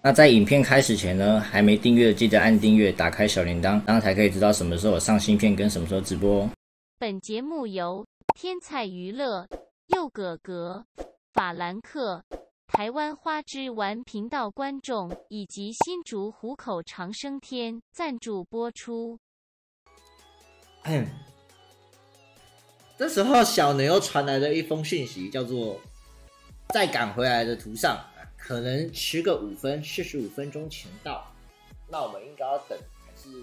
那在影片开始前呢，还没订阅的记得按订阅，打开小铃铛，这样才可以知道什么时候有上新片跟什么时候直播哦。 本节目由天彩娱乐、佑哥哥、法兰克、台湾花枝丸频道观众以及新竹湖口长生天赞助播出。 这时候小牛传来了一封讯息，叫做在赶回来的途上，可能迟个45分钟前到。那我们应该要等，还是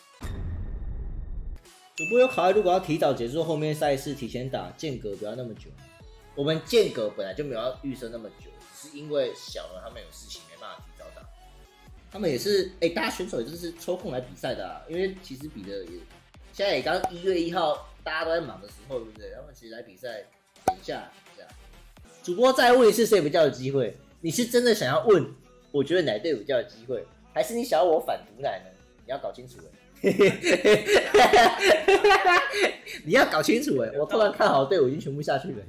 主播有考虑，如果要提早结束后面赛事，提前打，间隔不要那么久。我们间隔本来就没有要预设那么久，只是因为小牛他们有事情没办法提早打。他们也是，大家选手也就是抽空来比赛的啊，因为其实比的也现在也刚1月1号，大家都在忙的时候，对不对？他们其实来比赛，等一下，主播再问一次谁比较有机会？你是真的想要问？我觉得哪队比较有机会，还是你想要我反毒奶呢？你要搞清楚你要搞清楚我突然看好队伍已经全部下去了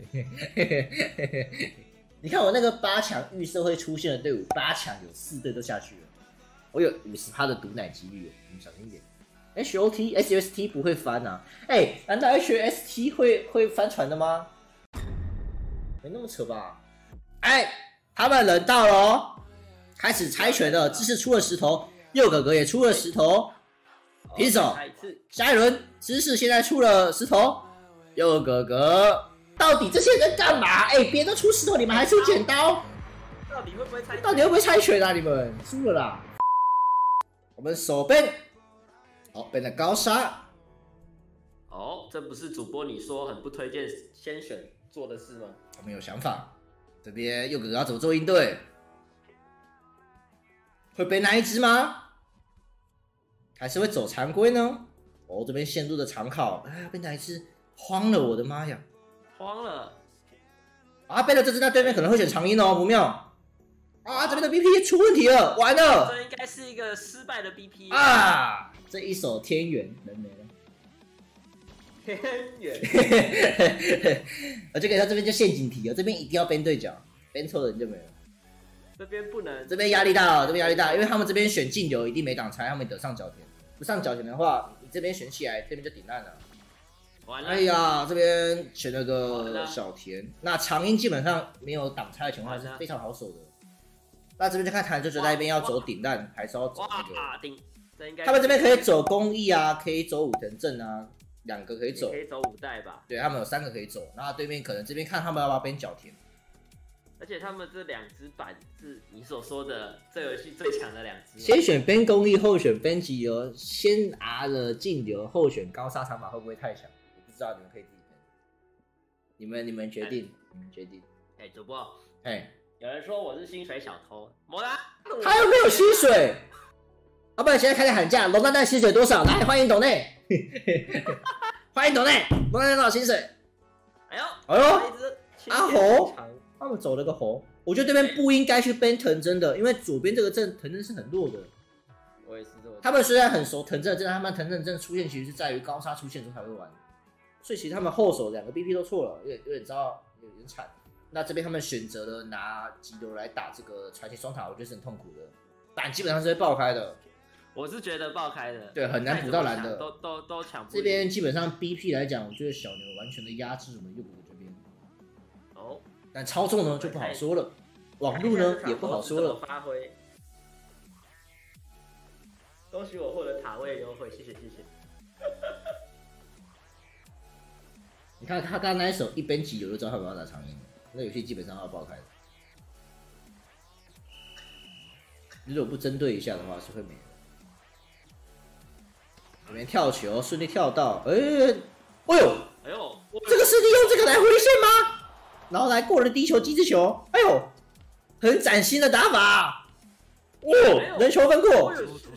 你看我那个8强预设会出现的队伍，8强有4队都下去了，我有50%的毒奶几率，你们小心一点。HOT、SST 不会翻啊？难道 HST 会翻船的吗？没那么扯吧？他们人到了哦，开始猜拳了。知识出了石头，佑哥哥也出了石头，平手。下一轮，知识现在出了石头，佑哥哥，到底这些人干嘛？别人都出石头，你们还出剪刀？ 到底会不会猜？ 到底会不会猜拳啊？你们输了啦！我们手边。变得高沙。 这不是主播你说很不推荐先选做的事吗？ 我们有想法，这边佑哥哥要怎么做应对？会背那一只吗？还是会走常规呢？这边陷入的长考，被哪一只？慌了，我的妈呀！ 慌了！ 背了这只，那对面可能会选长音哦，不妙。这边的 BP 出问题了，完了！ 这应该是一个失败的 BP 这一手天元人没了。 天元， 这个他这边就陷阱题了，这边一定要编对角，编错的人就没了。 这边不能， 这边压力大哦，这边压力大，因为他们这边选竞流一定没挡拆，他们得上角田，不上角田的话，你这边选起来，这边就顶烂了。 完了！ 哎呀，这边选了个小田，那长音基本上没有挡拆的情况下是非常好守的。那这边就看谭哲哲那边要走顶烂，还是要走那个顶？ 他们这边可以走公益啊，可以走武藤阵啊，2个可以走， 可以走5代吧？ 对，他们有3个可以走，然后对面可能这边看他们要不要编角田。 而且他们这2只板是你所说的这游戏最強的2只。 先选编公益，后选编急流，先拿了竞流，后选高沙长法会不会太强？我不知道，你们可以自己编。你们决定，你们决定。 主播， 有人说我是薪水小偷，没啦， 他又没有薪水。不然现在开始喊价，龙蛋蛋薪水多少？来，欢迎抖内，欢迎抖内，龙蛋蛋多少薪水？阿猴，他们走了个猴，我觉得对面不应该去编藤真的，因为左边这个阵藤真是很弱的。 我也是这么。 他们虽然很熟藤真的阵，他们藤真的阵出现其实是在于高沙出现之后才会玩，所以其实他们后手2个 BP 都错了，有点糟，有点惨。那这边他们选择了拿急流来打这个传奇双塔，我觉得是很痛苦的，但基本上是会爆开的。 我是觉得爆开的， 对，很难补到蓝的， 都抢不。 这边基本上 BP 来讲，我觉得小牛完全的压制我们右股这边。但操纵呢就不好说了，网路呢也不好说了。 发挥。恭喜我获得塔位优惠，谢谢。 你看他刚刚那一手一边急流就知道他不要打长音，那游戏基本上要爆开的。如果不针对一下的话是会没的。这边跳球顺利跳到，这个是利用这个来回线吗？然后来过了第一球机制球，很崭新的打法，人球分过，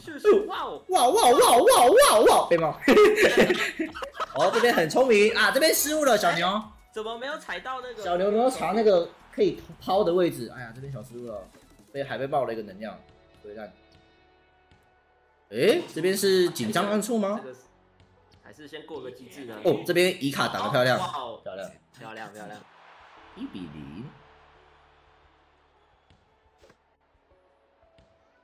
哇，被冒。这边很聪明啊，这边失误了小牛， 怎么没有踩到那个？ 小牛没有查那个可以抛的位置，哎呀，这边小失误了，还被爆了一个能量回弹。这边是紧张按错吗？ 还是先过个机制呢？ 这边伊卡打得漂亮， 漂亮 ，1-0。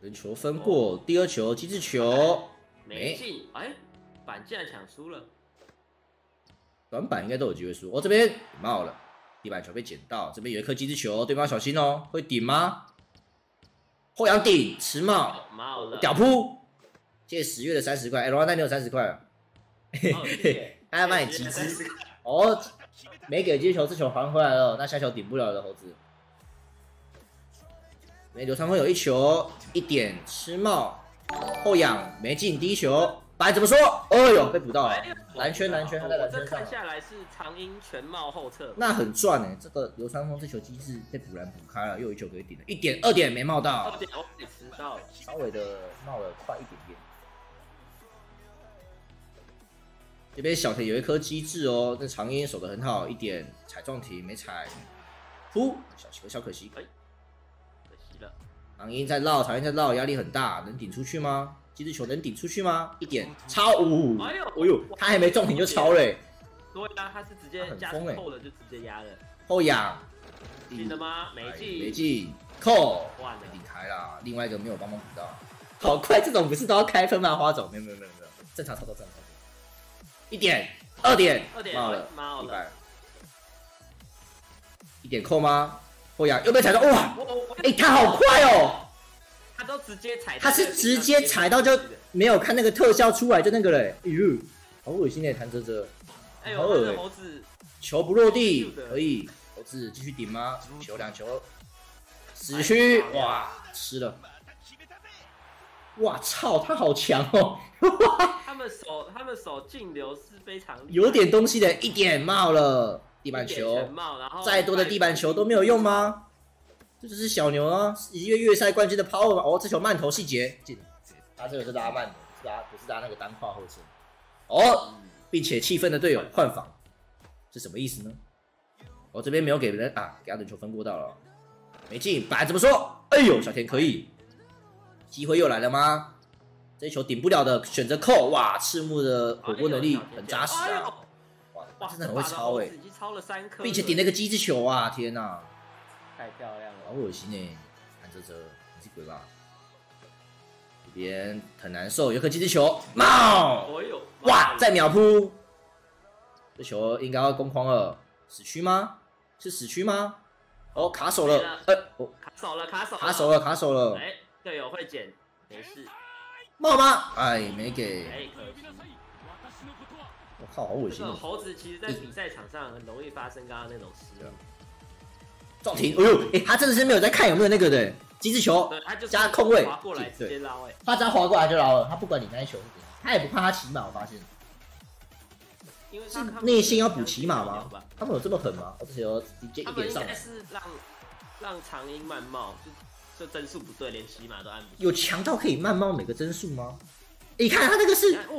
人球分过，第2球机制球没进，哎，板竟然抢输了。 短板应该都有机会输。哦，这边冒了，地板球被捡到，这边有一颗机制球，对方小心哦，会顶吗？后仰顶，持帽， 冒了， 屌扑，借10月的30块，哎，龙王带你有30块了，他要帮你集资。哦，没给接球，这球还回来了，那下球顶不了的猴子。没流川枫有1球，1点吃帽，后仰没进，第1球，白怎么说？哎呦，被补到了，蓝圈，他在蓝圈上。 看下来是长鹰全帽后撤， 那很赚哎，这个流川枫这球机制被补篮补开了，又有1球可以顶了，1点2点没冒到 ，2点我给吃到， 稍微的冒了快一点点。这边小田有一颗机制哦，这长鹰守得很好，1点踩撞停没踩，扑小可惜， 可惜了。 长鹰在绕，压力很大，能顶出去吗？机制球能顶出去吗？1点超5，哎呦，他还没中停就超嘞。 对啊，他是直接加扣了就直接压了。 后仰进了吗？没进，扣，顶开啦。另外一个没有帮忙补到，好快，这种不是都要开分吗？花总没有，正常操作。1点2点冒了1点扣吗？后仰又被踩到，哇！哎，他好快哦！ 他都直接踩， 他是直接踩到就没有看那个特效出来就那个嘞，哎呦，好恶心哎，弹哲， 哎呦，那个猴子球不落地，可以，猴子继续顶吗？球2球，死区，哇，吃了，哇操，他好强哦！ 他们手进流是非常有点东西的，1点冒了地板球，再多的地板球都没有用吗？这就是小牛啊，一个月赛冠军的 power 嘛。哦，这球慢投细节进，他这个是拉慢的，不是拉那个单跨后撤。哦，并且气愤的队友换防，是什么意思呢？哦，这边没有给人啊，给他人球分过到了，没进，板怎么说？哎呦，小田可以，机会又来了吗？这一球顶不了的，选择扣，哇，赤木的火锅能力很扎实啊，哇，真的很会超已经超了3颗， 并且顶了个机制球啊，天哪！ 太漂亮了， 好恶心哎！看这你是鬼吧？这边很难受，有颗机制球，冒！哇，再秒扑！这球应该要攻框了，死区吗？是死区吗？哦，卡手了，卡手了！ 哎，队友会捡，没事。 冒吗？哎，没给。 哎，可惜。 我靠，好恶心！ 这种猴子其实在比赛场上很容易发生刚刚那种失误。 撞停！哎呦，哎，他真的是没有在看有没有那个的机制球，加空位， 滑过来直接捞，哎， 他只要滑过来就捞了，他不管你那一球是怎样，他也不怕他骑马，我发现。 因为是内线要补骑马吗？他们有这么狠吗？这球直接1点上来。 他们应该是让长鹰慢冒，就帧数不对，连骑马都按不住。 有强到可以慢冒每个帧数吗？你看他那个是，哇！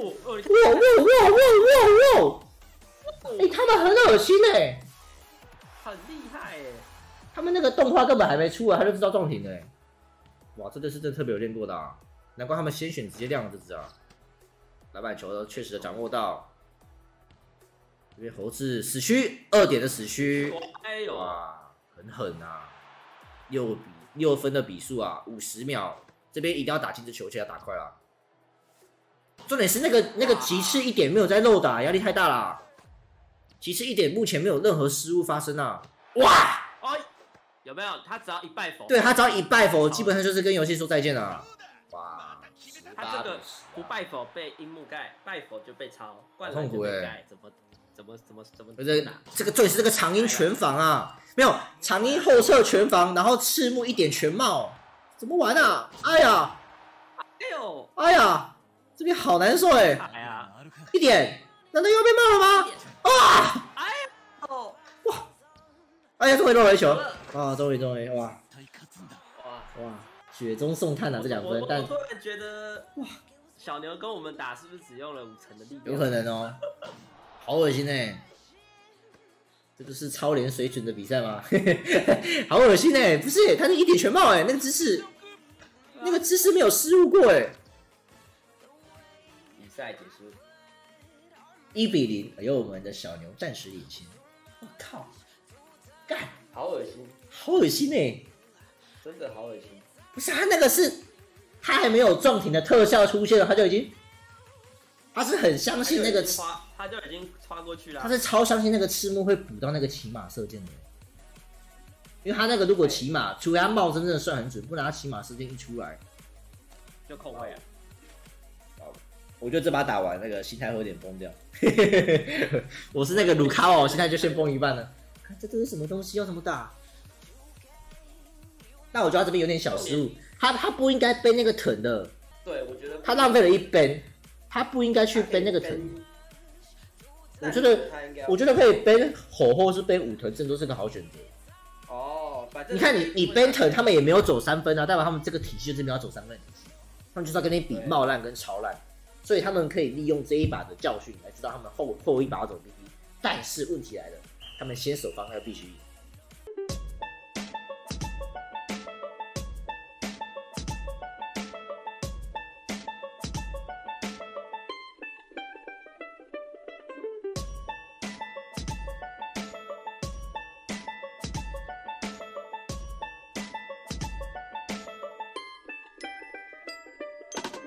哎，他们很恶心哎， 很厉害哎。 他们那个动画根本还没出来，他就知道撞停哎！哇，这是真的特别有练过的啊，难怪他们先选直接亮了这只啊！篮板球确实的掌握到，这边猴子死区2点的死区， 哎呦， 哇，很狠啊！6分的比数啊，50秒，这边一定要打进这球，而且要打快啦。重点是那个骑士1点没有在漏打，压力太大啦。骑士1点目前没有任何失误发生啊！哇！ 哎，有没有？他只要一败否？ 对，他只要一败否，基本上就是跟游戏说再见了。哇！ 他这个不败否被樱木盖，败否就被抄，灌篮就被盖，怎么？ 这个对是这个长鹰全防啊，没有长鹰后撤全防，然后赤木1点全冒，怎么玩啊？哎呀，哎呀，这边好难受哎！1点，难道又被冒了吗？啊！哇！哎呀，终于漏了1球啊！终于哇！雪中送炭啊，这2分，但我突然觉得哇，小牛跟我们打是不是只用了50%的力量？ 有可能哦。好恶心哎！这就是超联水准的比赛吗？好恶心哎！不是，他那1点全冒哎，那个姿势没有失误过哎。 比赛结束 ，1比0，哎呦，我们的小牛暂时领先。我靠，干， 好恶心， 好恶心哎！ 真的好恶心。 不是他那个是他还没有撞停的特效出现了，他就已经，他是很相信那个， 他就已经穿过去了。 他是超相信那个赤木会补到那个骑马射箭的，因为他那个如果骑马，除非他帽真的算很准，不然他骑马射箭一出来就空位啊。 我觉得这把打完，那个心态会有点崩掉。我是那个鲁卡瓦，我心态就先崩一半了。看这是什么东西，要怎么打？但我觉得他这边有点小失误，他不应该背那个藤的。 对，我觉得他浪费了一背，他不应该去背那个藤。我觉得可以背吼或是背武藤，这都是个好选择。 哦，反正你看你背藤，他们也没有走3分啊，代表他们这个体系就是没有走3分的体系，他们就是要跟你比冒烂跟超烂。所以他们可以利用这一把的教训来知道他们后一把要走 BP， 但是问题来了，他们先手方要必须赢。